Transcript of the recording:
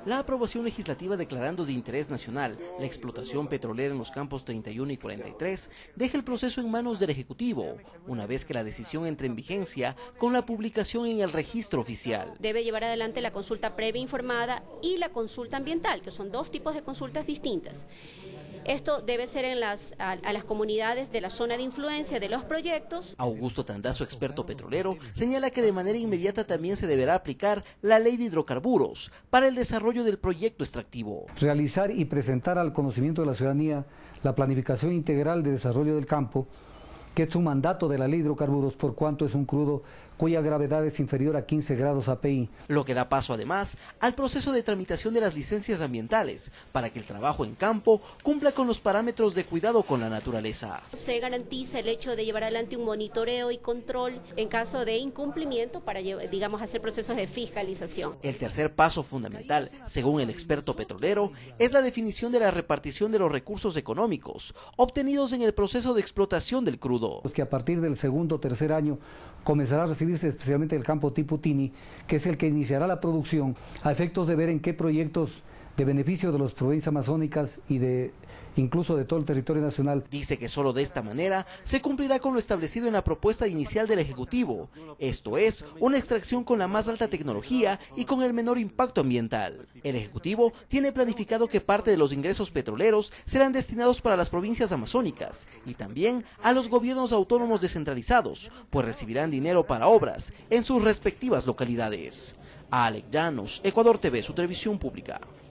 La aprobación legislativa declarando de interés nacional la explotación petrolera en los campos 31 y 43 deja el proceso en manos del Ejecutivo, una vez que la decisión entre en vigencia con la publicación en el registro oficial. Debe llevar adelante la consulta previa informada y la consulta ambiental, que son dos tipos de consultas distintas. Esto debe ser a las comunidades de la zona de influencia de los proyectos. Augusto Tandazo, experto petrolero, señala que de manera inmediata también se deberá aplicar la ley de hidrocarburos para el desarrollo del proyecto extractivo. Realizar y presentar al conocimiento de la ciudadanía la planificación integral de desarrollo del campo, que es un mandato de la ley de hidrocarburos por cuanto es un crudo cuya gravedad es inferior a 15 grados API. Lo que da paso además al proceso de tramitación de las licencias ambientales para que el trabajo en campo cumpla con los parámetros de cuidado con la naturaleza. Se garantiza el hecho de llevar adelante un monitoreo y control en caso de incumplimiento para, digamos, hacer procesos de fiscalización. El tercer paso fundamental, según el experto petrolero, es la definición de la repartición de los recursos económicos obtenidos en el proceso de explotación del crudo. Que a partir del segundo o tercer año comenzará a recibirse especialmente el campo tipo Tini, que es el que iniciará la producción a efectos de ver en qué proyectos de beneficio de las provincias amazónicas y incluso de todo el territorio nacional. Dice que solo de esta manera se cumplirá con lo establecido en la propuesta inicial del Ejecutivo, esto es, una extracción con la más alta tecnología y con el menor impacto ambiental. El Ejecutivo tiene planificado que parte de los ingresos petroleros serán destinados para las provincias amazónicas y también a los gobiernos autónomos descentralizados, pues recibirán dinero para obras en sus respectivas localidades. Alex Llanos, Ecuador TV, su televisión pública.